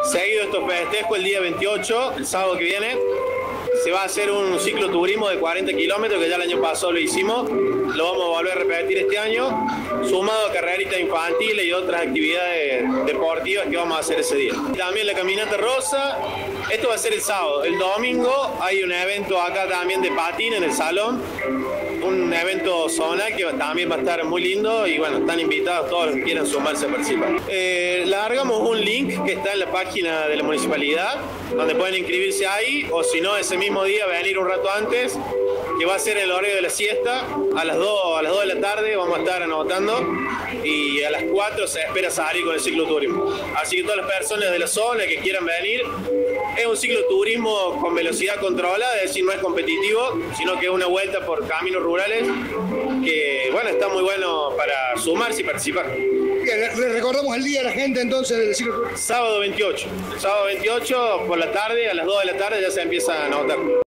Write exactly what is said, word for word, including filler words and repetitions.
Seguido estos festejos, el día veintiocho, el sábado que viene, se va a hacer un cicloturismo de cuarenta kilómetros, que ya el año pasado lo hicimos, lo vamos a volver a repetir este año, sumado a carreritas infantiles y otras actividades deportivas que vamos a hacer ese día. También la caminata rosa, esto va a ser el sábado. El domingo hay un evento acá también de patín en el salón, un evento zonal que también va a estar muy lindo y bueno, están invitados todos los que quieran sumarse a participar. Eh, largamos un link que está en la página de la municipalidad, donde pueden inscribirse ahí, o si no, ese mismo día venir un rato antes, que va a ser el horario de la siesta, a las dos, a las dos de la tarde vamos a estar anotando y a las cuatro se espera salir con el cicloturismo. Así que todas las personas de la zona que quieran venir, es un cicloturismo con velocidad controlada, es decir, no es competitivo, sino que es una vuelta por caminos rurales que, bueno, está muy bueno para sumarse y participar. Bien, le recordamos el día a la gente entonces del cicloturismo. Sábado veintiocho. Sábado veintiocho por la tarde, a las dos de la tarde ya se empieza a anotar.